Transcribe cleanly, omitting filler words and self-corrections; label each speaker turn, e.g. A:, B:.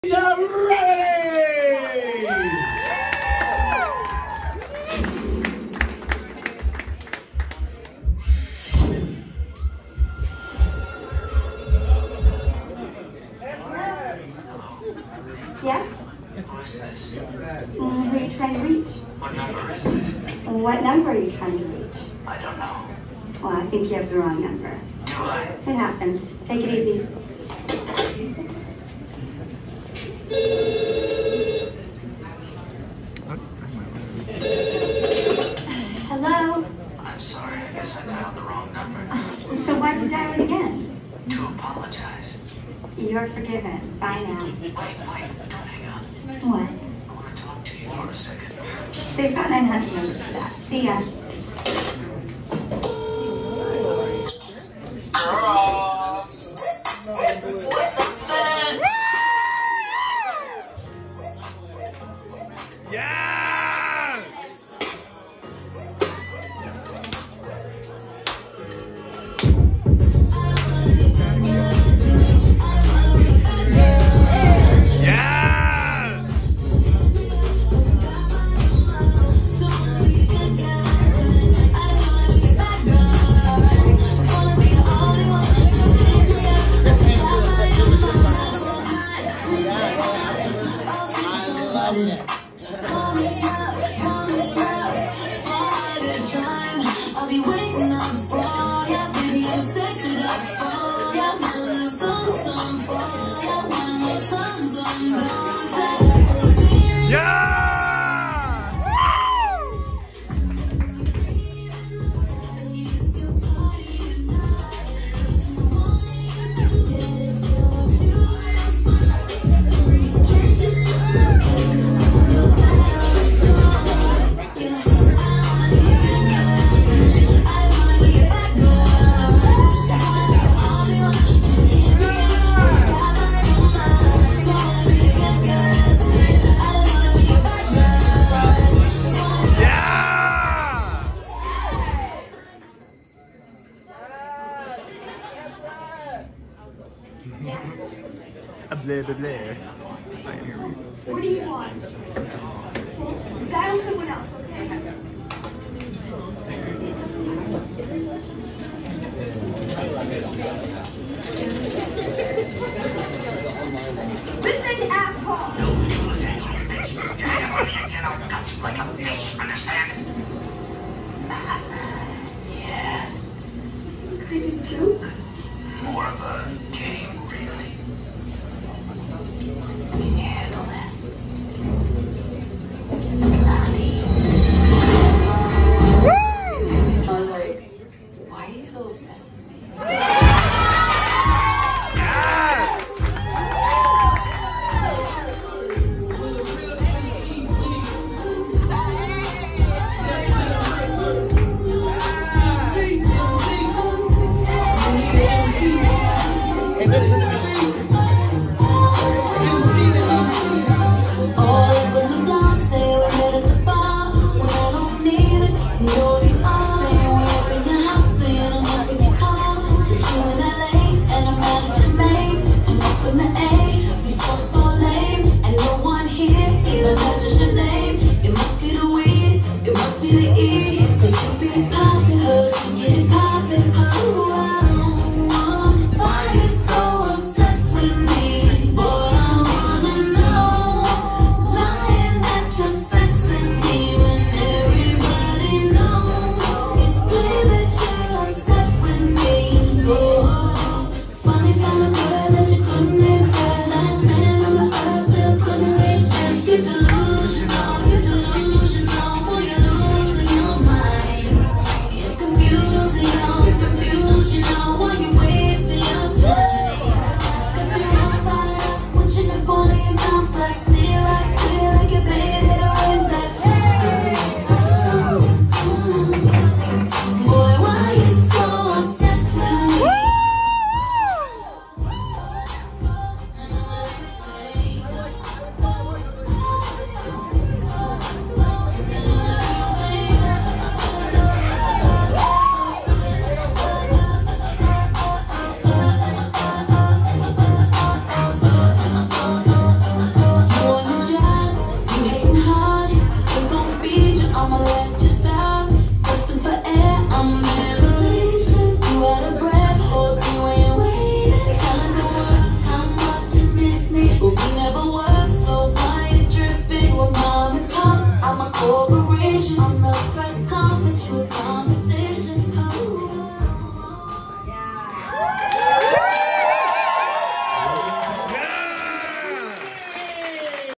A: Ready!
B: Yes?
C: Who is this?
B: Who are you trying to reach?
C: What number is this?
B: What number are you trying to reach?
C: I don't know.
B: Well, I think you have the wrong number.
C: Do I?
B: It happens. Take it easy. Hello?
C: I'm sorry. I guess I dialed the wrong number.
B: So why'd you dial it again?
C: To apologize.
B: You're forgiven. Bye now.
C: Wait, don't hang up.
B: What?
C: I want to talk to you for a second.
B: They've got 900 numbers for that. See ya.
C: Girl! What's up, man?
A: Yeah! Yeah!
D: I'll be waiting up for ya, baby. I'm sexed up for ya. Want a little something for ya. Want a little something, don't take.
A: Yeah! Blah, blah, blah.
B: What do you want? Dial someone else, okay?